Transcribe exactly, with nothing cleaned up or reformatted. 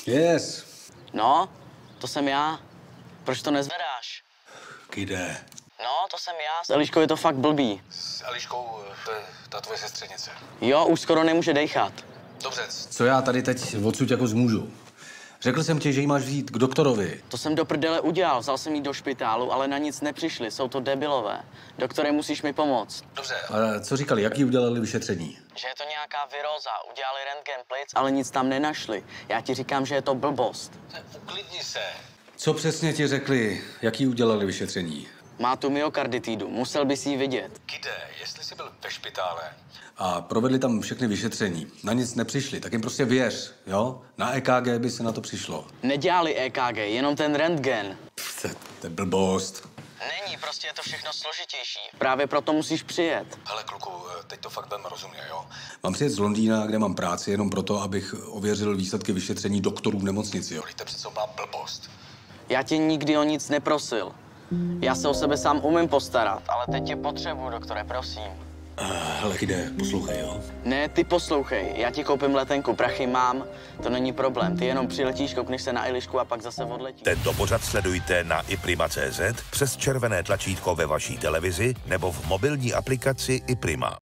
Yes. No, to jsem já. Proč to nezvedáš? Kde? No, to jsem já. S Eliškou je to fakt blbý. S Eliškou, to je ta tvoje sestřenice. Jo, už skoro nemůže dejchat. Dobře. Co já tady teď odsud jako zmůžu? Řekl jsem ti, že jí máš vzít k doktorovi. To jsem do prdele udělal. Vzal jsem jí do špitálu, ale na nic nepřišli. Jsou to debilové. Doktore, musíš mi pomoct. Dobře. A co říkali, jaký udělali vyšetření? Že je to nějaká viróza. Udělali rentgen plic, ale nic tam nenašli. Já ti říkám, že je to blbost. Uklidni se. Co přesně ti řekli, jaký udělali vyšetření? Má tu myokarditidu. Musel bys jí vidět. Kde? Jestli jsi byl ve špitále. A provedli tam všechny vyšetření. Na nic nepřišli, tak jim prostě věř, jo? Na E K G by se na to přišlo. Nedělali E K G, jenom ten rentgen. Pff, to je blbost. Není, prostě je to všechno složitější. Právě proto musíš přijet. Hele, kluku, teď to fakt velmi rozumně, jo? Mám přijet z Londýna, kde mám práci, jenom proto, abych ověřil výsledky vyšetření doktorů v nemocnici, jo? To přece byla blbost. Já tě nikdy o nic neprosil. Já se o sebe sám umím postarat, ale teď tě potřebuju, doktore, prosím. Uh, hele, jde, poslouchej, jo? Ne, ty poslouchej, já ti koupím letenku, prachy mám, to není problém. Ty jenom přiletíš, koukneš se na Elišku a pak zase odletíš. Tento pořad sledujte na iprima tečka cé zet, přes červené tlačítko ve vaší televizi nebo v mobilní aplikaci iPrima.